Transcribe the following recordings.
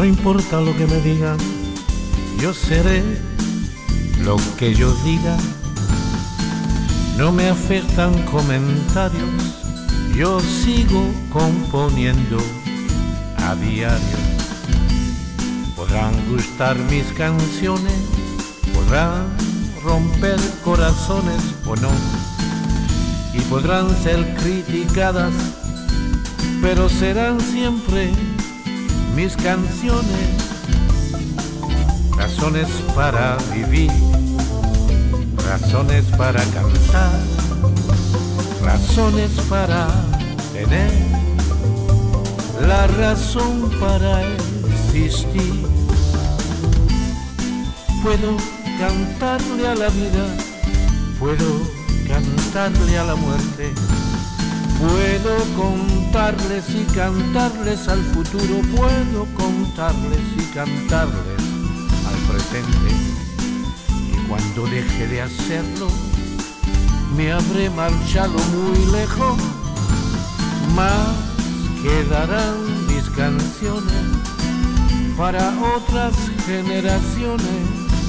No importa lo que me digan, yo seré lo que yo diga. No me afectan comentarios, yo sigo componiendo a diario. Podrán gustar mis canciones, podrán romper corazones o no, y podrán ser criticadas, pero serán siempre mis canciones. Razones para vivir, razones para cantar, razones para tener la razón para existir. Puedo cantarle a la vida, puedo cantarle a la muerte, puedo contarles y cantarles al futuro, puedo contarles y cantarles al presente. Y cuando deje de hacerlo, me habré marchado muy lejos, mas quedarán mis canciones para otras generaciones.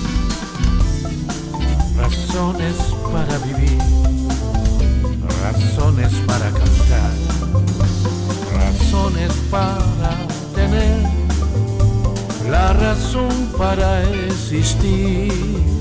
Razones para vivir, razones para cantar, razones para tener la razón para existir.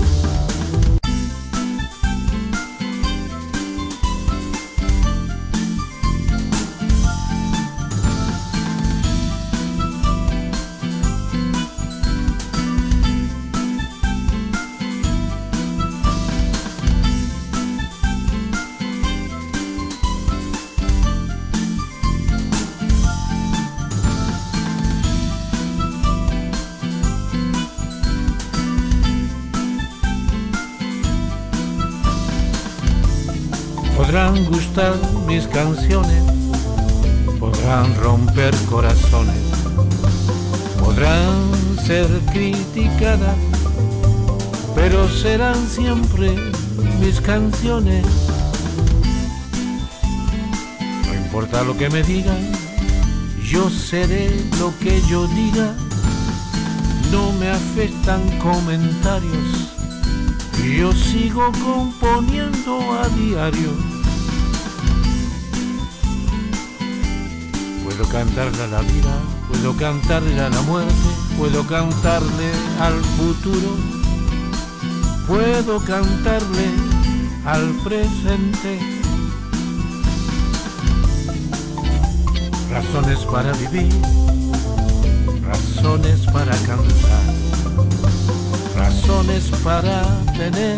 Podrán gustar mis canciones, podrán romper corazones, podrán ser criticadas, pero serán siempre mis canciones. No importa lo que me digan, yo seré lo que yo diga. No me afectan comentarios, yo sigo componiendo a diario. Puedo cantarle a la vida, puedo cantarle a la muerte, puedo cantarle al futuro, puedo cantarle al presente. Razones para vivir, razones para cantar, razones para tener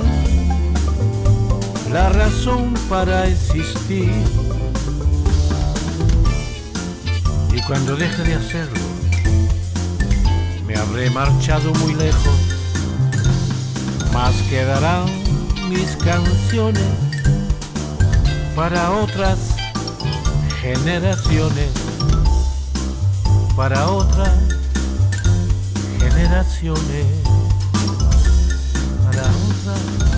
la razón para existir. Y cuando deje de hacerlo, me habré marchado muy lejos, mas quedarán mis canciones para otras generaciones, para otras generaciones, para otras